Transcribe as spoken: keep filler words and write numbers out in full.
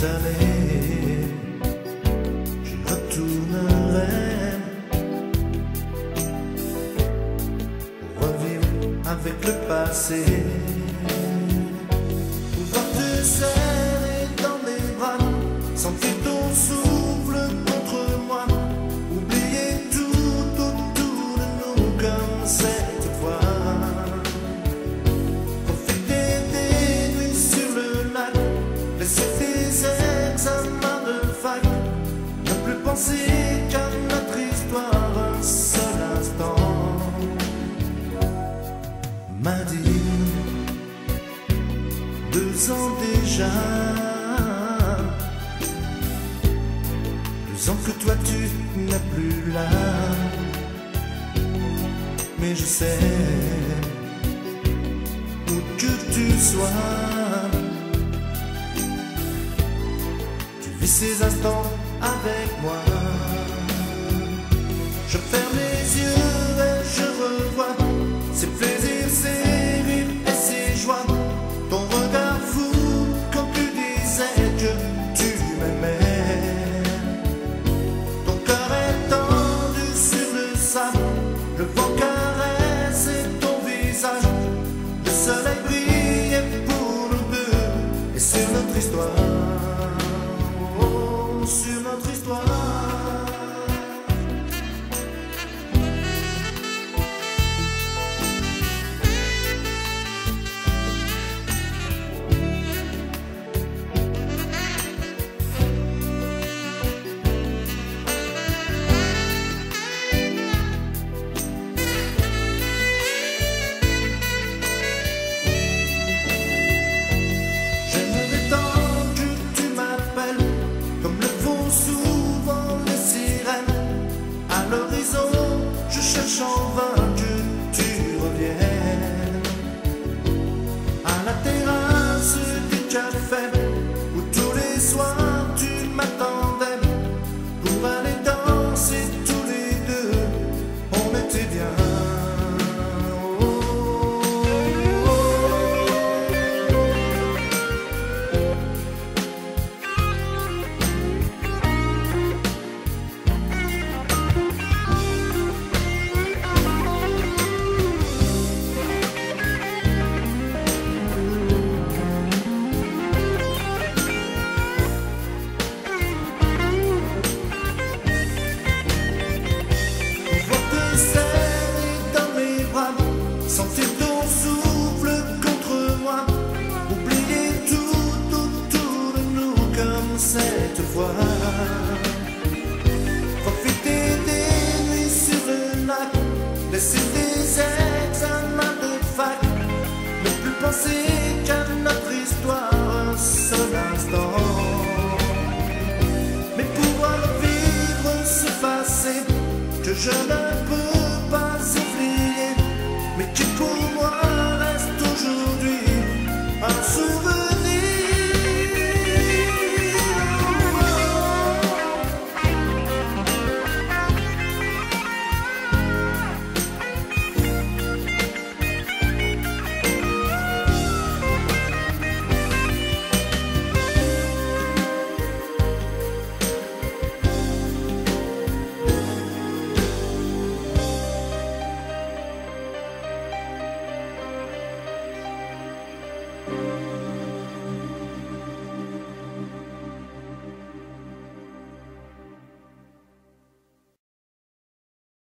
années, j'y retournerai pour revivre avec le passé, pouvoir te serrer dans les bras, sentir ton souffle contre moi, oublier tout autour de nous comme cette fois. Laisser tes examens de fac, ne plus penser qu'à notre histoire un seul instant. M'a dit, deux ans déjà, deux ans que toi tu n'es plus là, mais je sais où que tu sois. Vis ces instants avec moi. Je ferme les yeux et je revois ces plaisirs, ces rires et ces joies. Ton regard fou quand tu disais que tu m'aimais. Ton cœur est tendu sur le sable, le vent caressait ton visage. Le soleil brillait pour nous deux et sur notre histoire. Sur notre histoire. J'aimerais tant que tu m'appelles, comme le font souvent les sirènes. À l'horizon, je cherche en vain que tu reviennes. À la terrasse du café, où tous les soirs tu m'attendais, pour aller danser tous les deux, on était bien. Sentir ton souffle contre moi, oublier tout autour de nous comme cette fois. Profiter des nuits sur le lac, laisser des examens de fac, ne plus penser qu'à notre histoire un seul instant. Mais pouvoir vivre ce passé que je ne